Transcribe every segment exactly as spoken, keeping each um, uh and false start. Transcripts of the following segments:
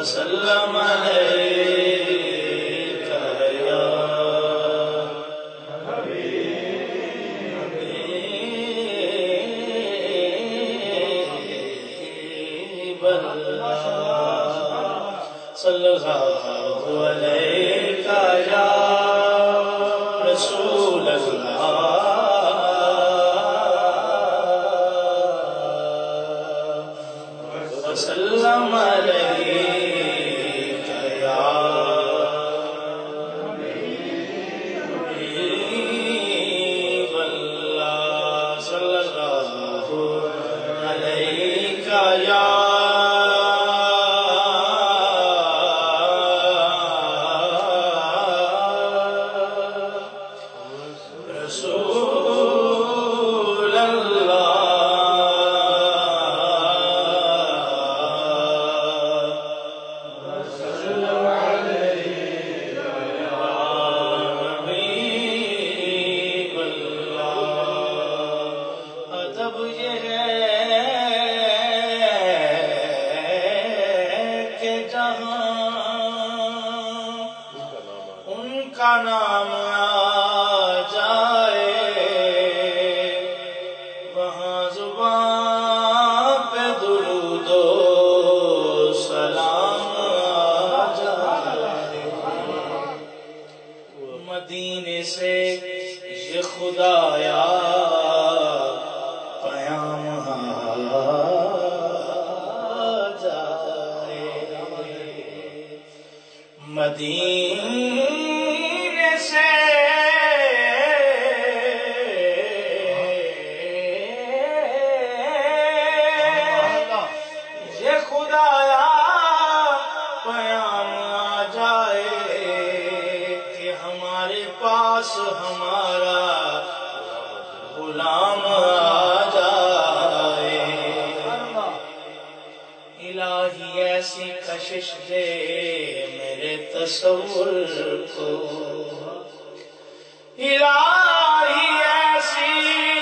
وسلم عليك يا حبيب الله صلى الله عليك يا رسول الله وسلم عليك يا حبيب الله صلى الله عليك يا رسول الله وسلم عليك يا حبيب الله ادب یہ ہے کہ جہاں ان کا نام آ جائے وہاں زبان پہ درود و سلام آ جائے مدینے سے یہ خدایا پیام آ جائے مدینے سے یہ خدایا پیام آ جائے کہ ہمارے پاس ہمارا غلام آ جائے الہی ایسی کشش دے میرے تصور کو الہی ایسی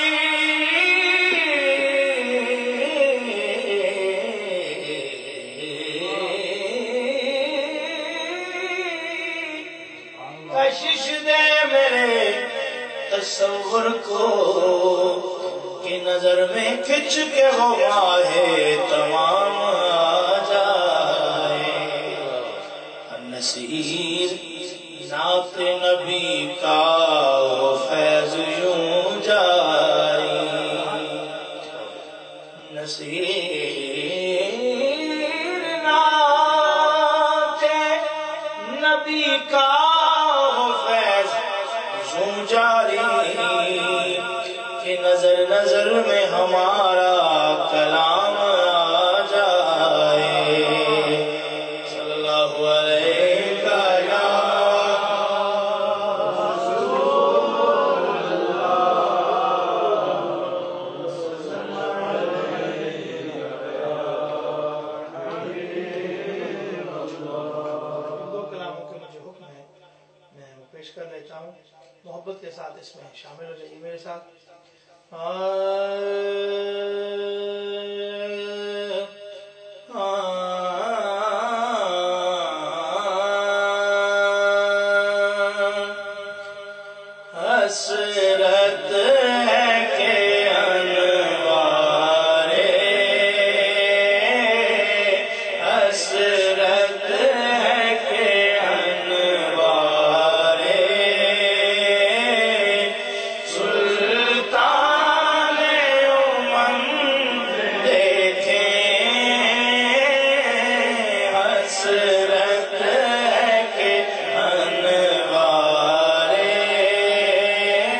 کشش دے میرے تصور کو کہ نظر میں کھچ کے وہ ماہ تمام آ جائے نصیر نعت نبی کا وہ فیض یوں جاری نصیر نعت نبی کا وہ فیض یوں جاری کہ نظر نظر میں ہمارا کلام آ جائے صلی اللہ علیہ یا دو کلاموں کے مجھے حکم ہے میں وہ پیش کر لیتا ہوں محبت کے ساتھ اس میں شامل ہو جائیے میرے ساتھ حسرت ہے کہ انوارے حسرت ہے کہ انوارے سلطان امم دیکھیں حسرت ہے کہ انوارے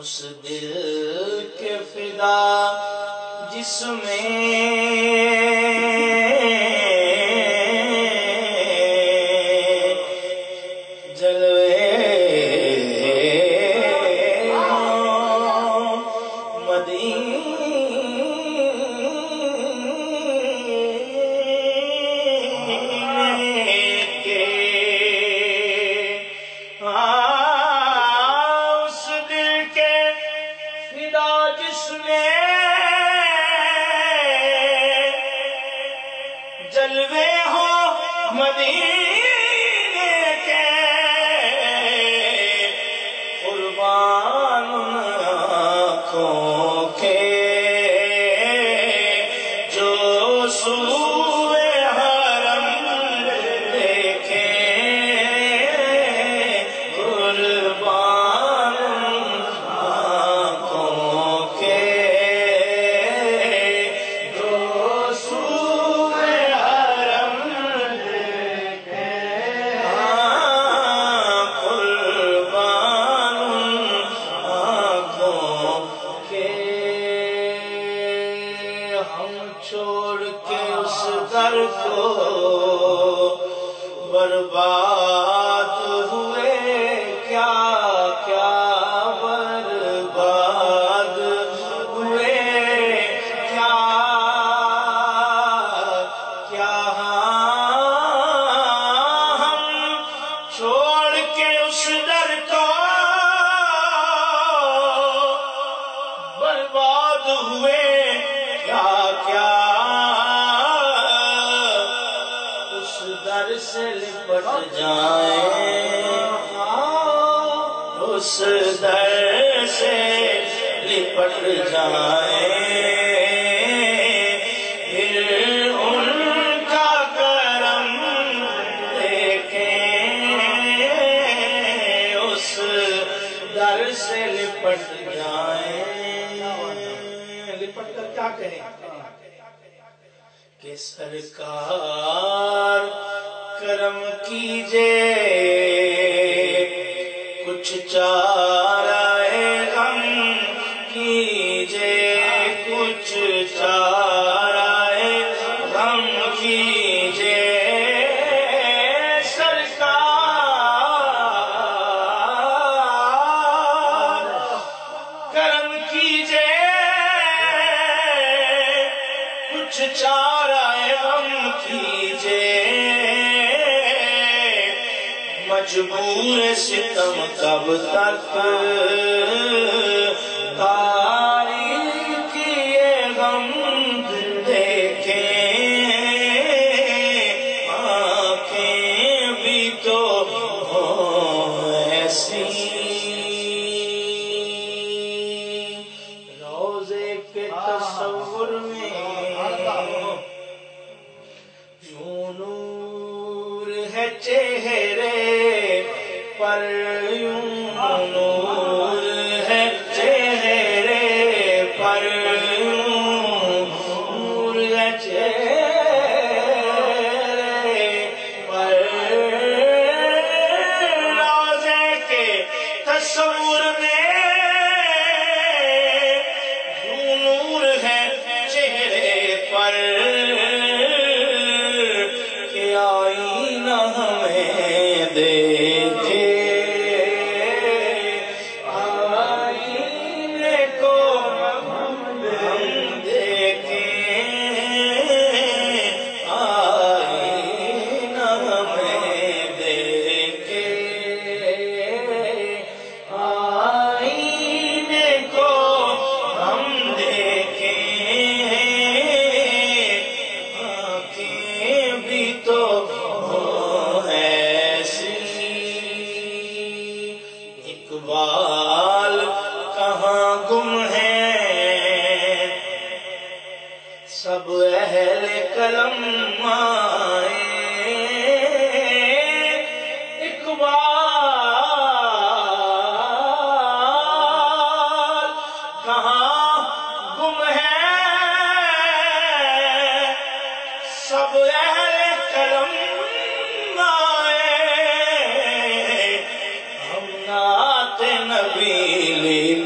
اس دل کے فدا جس میں جلوے ہو مدینے کے قربان آنکھوں کے جو سوئے حرم دیکھے قربان آنکھوں کے جو سوئے چھوڑ کے اس در کو برباد ہوئے کیا کیا برباد ہوئے کیا کیا ہم چھوڑ کے اس در کو برباد ہوئے کیا کیا اس در سے لپٹ جائیں اس در سے لپٹ جائیں پھر ان کا کرم دیکھیں اس در سے لپٹ جائیں لپٹ کر کیا کہیں کہ سرکار کرم کیجئے کچھ چارہ غم کیجئے کچھ چارہ غم کیجئے سرکار کرم کیجئے کچھ چارہ غم کیجئے مجبور ستم کب تک تاریکی غم دیکھیں آنکھیں بھی تو ہوں ایسی روزے کے تصور میں یوں نور ہے چہرے پر یوں نور ہے چہرے پر یوں نور ہے چہرے پر روزے کے تصور میں یوں نور ہے چہرے پر کہ آئینہ ہمیں دیکھے آئینے کو ہم دیکھیں آئینہ ہمیں دیکھے آئینے کو ہم دیکھیں آنکھیں بھی تو اقبال کہاں گم ہیں سب اہل قلم آئے اقبال کہاں گم ہیں سب اہل قلم نبی